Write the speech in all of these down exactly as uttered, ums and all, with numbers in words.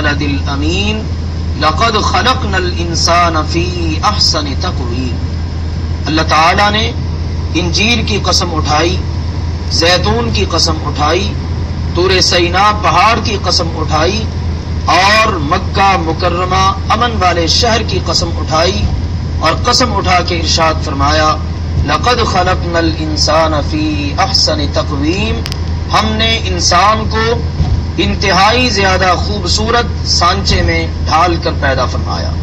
البلد الامین لقد خلقنا الانسان فی احسن تقویم۔ اللہ تعالیٰ نے انجیل کی قسم اٹھائی، زیتون کی قسم اٹھائی، طور سینا پہاڑ کی قسم اٹھائی، اور مکہ مکرمہ امن والے شہر کی قسم اٹھائی، اور قسم اٹھا کے ارشاد فرمایا لقد خلقنا الانسان فی احسن تقویم، ہم نے انسان کو انتہائی زیادہ خوبصورت سانچے میں ڈھال کر پیدا فرمایا۔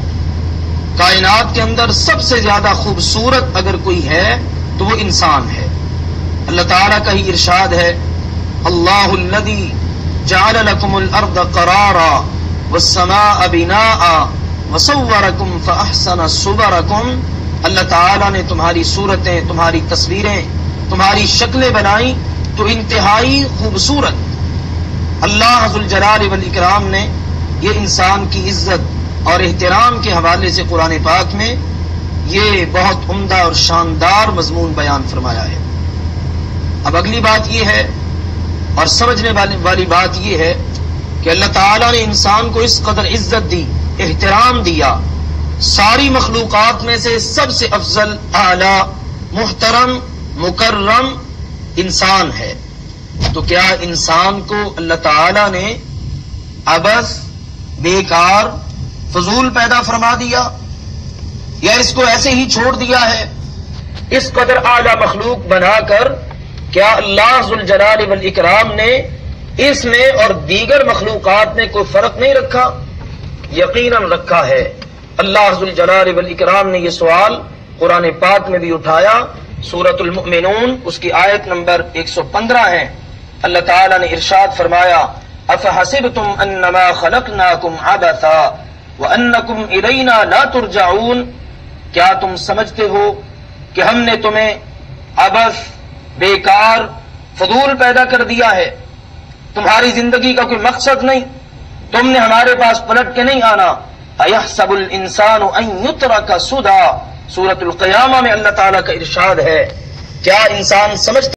کائنات کے اندر سب سے زیادہ خوبصورت اگر کوئی ہے تو وہ انسان ہے۔ اللہ تعالیٰ کا ہی ارشاد ہے اللہ الذی جعل لکم الارض قرارا والسماء بناء وصورکم فاحسن صورکم، اللہ تعالیٰ نے تمہاری صورتیں، تمہاری تصویریں، تمہاری شکلیں بنائی تو انتہائی خوبصورت۔ اللہ ذوالجلال والاکرام نے یہ انسان کی عزت اور احترام کے حوالے سے قرآن پاک میں یہ بہت عمدہ اور شاندار مضمون بیان فرمایا ہے۔ اب اگلی بات یہ ہے اور سمجھنے والی بات یہ ہے کہ اللہ تعالیٰ نے انسان کو اس قدر عزت دی، احترام دیا، ساری مخلوقات میں سے سب سے افضل، اعلی، محترم، مکرم انسان ہے۔ تو کیا انسان کو اللہ تعالیٰ نے عبث، بیکار، فضول پیدا فرما دیا یا اس کو ایسے ہی چھوڑ دیا ہے؟ اس قدر اعلی مخلوق بنا کر کیا اللہ ذوالجلال والاکرام نے اس میں اور دیگر مخلوقات میں کوئی فرق نہیں رکھا؟ یقیناً رکھا ہے۔ اللہ ذوالجلال والاکرام نے یہ سوال قرآن پاک میں بھی اٹھایا، سورۃ المؤمنون اس کی آیت نمبر ایک سو پندرہ ہے۔ اللہ تعالیٰ نے ارشاد فرمایا افحسبتم انما خلقناکم عبثا وانکم الینا لا ترجعون، کیا تم سمجھتے ہو کہ ہم نے تمہیں عبث، بیکار، فضول پیدا کر دیا ہے؟ تمہاری زندگی کا کوئی مقصد نہیں، تم نے ہمارے پاس پلٹ کے نہیں آنا۔ اَيَحْسَبُ الْإِنسَانُ أَن يُتْرَكَ سُدًى، سورۃ القیامہ میں اللہ تعالیٰ کا ارشاد ہے، کیا انسان سمجھتا